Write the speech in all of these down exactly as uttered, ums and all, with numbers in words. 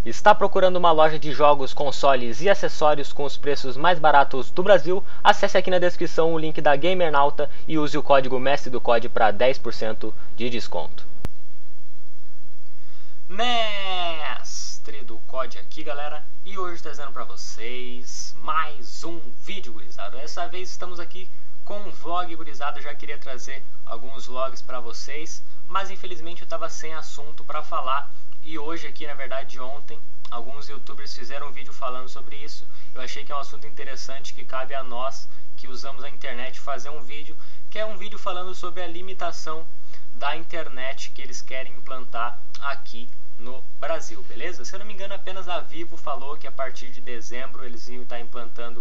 Está procurando uma loja de jogos, consoles e acessórios com os preços mais baratos do Brasil? Acesse aqui na descrição o link da Gamernauta e use o código mestre do código para dez por cento de desconto. Mestre do C O D aqui, galera, e hoje trazendo para vocês mais um vídeo, gurizada. Dessa vez estamos aqui com um vlog, gurizada. Eu já queria trazer alguns vlogs para vocês, mas infelizmente eu estava sem assunto para falar. E hoje aqui, na verdade ontem, alguns youtubers fizeram um vídeo falando sobre isso. Eu achei que é um assunto interessante que cabe a nós que usamos a internet fazer um vídeo, que é um vídeo falando sobre a limitação da internet que eles querem implantar aqui no Brasil, beleza? Se eu não me engano, apenas a Vivo falou que a partir de dezembro eles iam estar implantando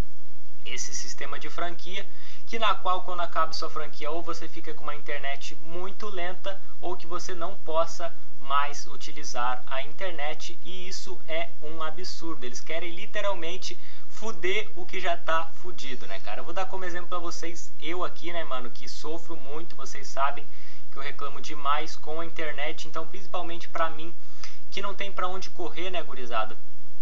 esse sistema de franquia, que na qual quando acaba sua franquia ou você fica com uma internet muito lenta ou que você não possa mais utilizar a internet, e isso é um absurdo. Eles querem literalmente fuder o que já tá fudido, né, cara? Eu vou dar como exemplo pra vocês, eu aqui, né, mano, que sofro muito, vocês sabem que eu reclamo demais com a internet, então principalmente pra mim, que não tem pra onde correr, né, gurizada?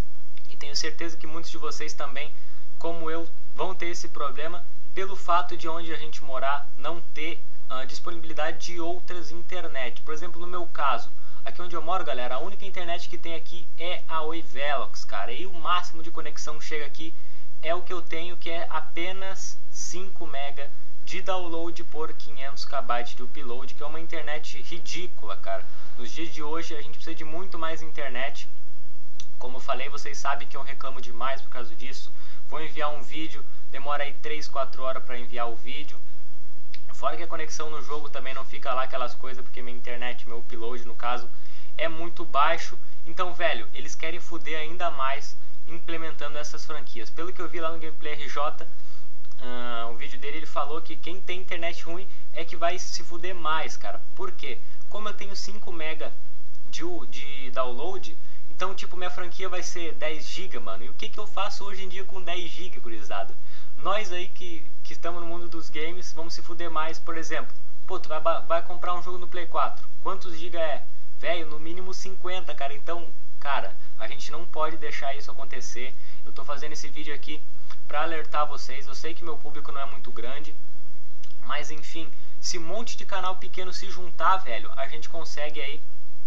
E tenho certeza que muitos de vocês também, como eu, vão ter esse problema pelo fato de onde a gente morar não ter uh, disponibilidade de outras internet. Por exemplo, no meu caso, aqui onde eu moro, galera, a única internet que tem aqui é a Oi Velox, cara. E o máximo de conexão que chega aqui é o que eu tenho, que é apenas cinco mega de download por quinhentos kbytes de upload, que é uma internet ridícula, cara. Nos dias de hoje a gente precisa de muito mais internet. Como eu falei, vocês sabem que eu reclamo demais por causa disso. Vou enviar um vídeo, demora aí três, quatro horas para enviar o vídeo. Fora que a conexão no jogo também não fica lá aquelas coisas, porque minha internet, meu upload no caso, é muito baixo. Então, velho, eles querem foder ainda mais implementando essas franquias. Pelo que eu vi lá no Gameplay R J, uh, o vídeo dele, ele falou que quem tem internet ruim é que vai se fuder mais, cara. Por quê? Como eu tenho cinco mega de, de download, então, tipo, minha franquia vai ser dez gigas, mano. E o que que eu faço hoje em dia com dez gigas, gurizada? Nós aí que, que estamos no mundo dos games, vamos se fuder mais. Por exemplo, pô, tu vai, vai comprar um jogo no Play quatro. Quantos gigas é? Velho, no mínimo cinquenta, cara. Então, cara, a gente não pode deixar isso acontecer. Eu tô fazendo esse vídeo aqui pra alertar vocês. Eu sei que meu público não é muito grande, mas enfim, se um monte de canal pequeno se juntar, velho, a gente consegue aí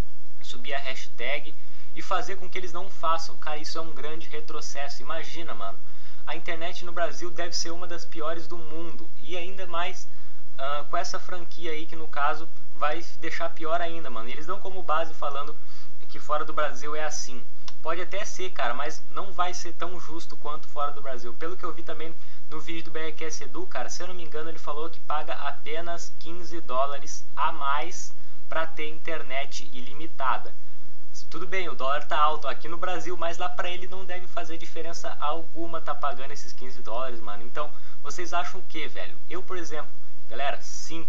subir a hashtag e fazer com que eles não façam. Cara, isso é um grande retrocesso. Imagina, mano, a internet no Brasil deve ser uma das piores do mundo, e ainda mais uh, com essa franquia aí que no caso vai deixar pior ainda, mano. E eles dão como base falando que fora do Brasil é assim. Pode até ser, cara, mas não vai ser tão justo quanto fora do Brasil. Pelo que eu vi também no vídeo do B R Q S Edu, cara, se eu não me engano, ele falou que paga apenas quinze dólares a mais pra ter internet ilimitada. Tudo bem, o dólar tá alto aqui no Brasil, mas lá pra ele não deve fazer diferença alguma tá pagando esses quinze dólares, mano. Então, vocês acham o que, velho? Eu, por exemplo, galera,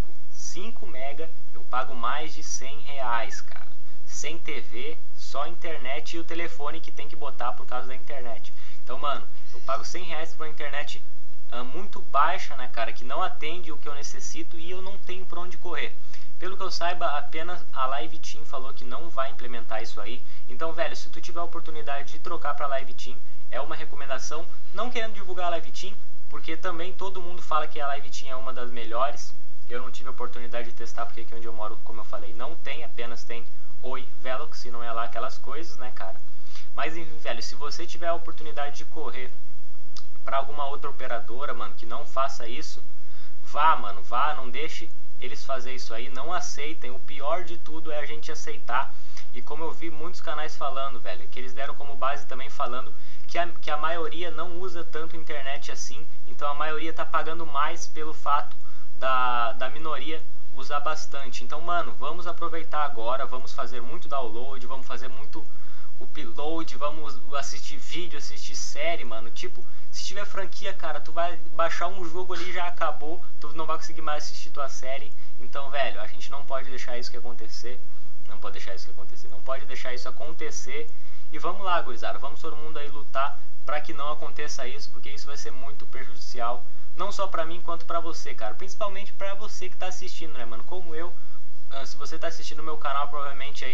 cinco mega, eu pago mais de cem reais, cara. Sem T V, só internet e o telefone que tem que botar por causa da internet. Então, mano, eu pago cem reais por uma internet uh, muito baixa, né, cara, que não atende o que eu necessito e eu não tenho pra onde correr. Pelo que eu saiba, apenas a Live Team falou que não vai implementar isso aí. Então, velho, se tu tiver a oportunidade de trocar para Live Team, é uma recomendação. Não querendo divulgar a Live Team, porque também todo mundo fala que a Live Team é uma das melhores. Eu não tive a oportunidade de testar, porque aqui onde eu moro, como eu falei, não tem, apenas tem Oi Velox, e não é lá aquelas coisas, né, cara? Mas, enfim, velho, se você tiver a oportunidade de correr para alguma outra operadora, mano, que não faça isso, vá, mano, vá, não deixe eles fazer isso aí, não aceitem. O pior de tudo é a gente aceitar. E como eu vi muitos canais falando, velho, que eles deram como base também falando que a, que a maioria não usa tanto internet assim, então a maioria tá pagando mais pelo fato da, da minoria usar bastante. Então, mano, vamos aproveitar agora, vamos fazer muito download, vamos fazer muito upload, vamos assistir vídeo, assistir série, mano. Tipo, se tiver franquia, cara, tu vai baixar um jogo ali, já acabou, tu não vai conseguir mais assistir tua série. Então, velho, a gente não pode deixar isso que acontecer. Não pode deixar isso que acontecer. Não pode deixar isso acontecer. E vamos lá, gurizada, vamos todo mundo aí lutar pra que não aconteça isso, porque isso vai ser muito prejudicial, não só pra mim quanto pra você, cara. Principalmente pra você que tá assistindo, né, mano? Como eu, se você tá assistindo o meu canal, provavelmente aí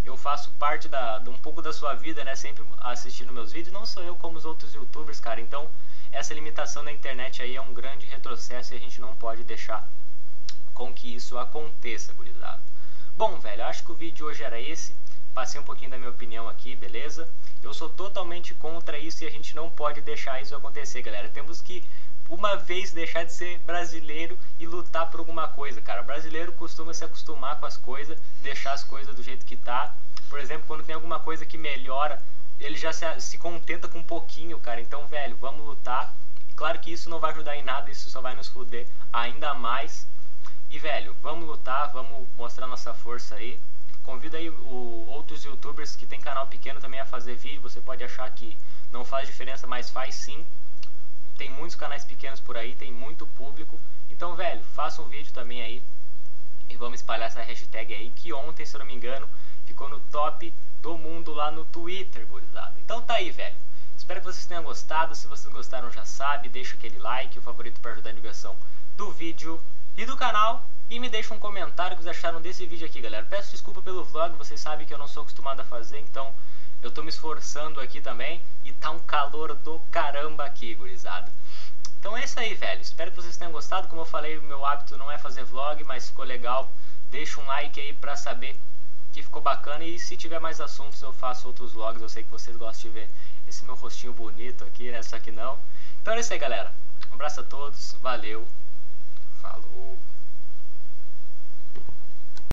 eu faço parte da, de um pouco da sua vida, né? Sempre assistindo meus vídeos. Não sou eu como os outros youtubers, cara. Então, essa limitação da internet aí é um grande retrocesso e a gente não pode deixar com que isso aconteça, gurizada. Bom, velho, acho que o vídeo de hoje era esse. Passei um pouquinho da minha opinião aqui, beleza? Eu sou totalmente contra isso e a gente não pode deixar isso acontecer, galera. Temos que, uma vez, deixar de ser brasileiro e lutar por alguma coisa, cara. O brasileiro costuma se acostumar com as coisas, deixar as coisas do jeito que tá. Por exemplo, quando tem alguma coisa que melhora, ele já se, se contenta com um pouquinho, cara. Então, velho, vamos lutar. Claro que isso não vai ajudar em nada, isso só vai nos foder ainda mais. E, velho, vamos lutar, vamos mostrar nossa força aí. Convido aí o, outros youtubers que tem canal pequeno também a fazer vídeo. Você pode achar que não faz diferença, mas faz sim. Tem muitos canais pequenos por aí, tem muito público. Então, velho, faça um vídeo também aí e vamos espalhar essa hashtag aí, que ontem, se eu não me engano, ficou no top do mundo lá no Twitter, gurizada. Então tá aí, velho. Espero que vocês tenham gostado. Se vocês gostaram, já sabe, deixa aquele like, o favorito para ajudar a divulgação do vídeo e do canal. E me deixa um comentário o que vocês acharam desse vídeo aqui, galera. Peço desculpa pelo vlog, vocês sabem que eu não sou acostumado a fazer, então eu tô me esforçando aqui também. E tá um calor do caramba aqui, gurizada. Então é isso aí, velho. Espero que vocês tenham gostado. Como eu falei, o meu hábito não é fazer vlog, mas ficou legal. Deixa um like aí pra saber que ficou bacana. E se tiver mais assuntos, eu faço outros vlogs. Eu sei que vocês gostam de ver esse meu rostinho bonito aqui, né? Só que não. Então é isso aí, galera. Um abraço a todos. Valeu. Falou.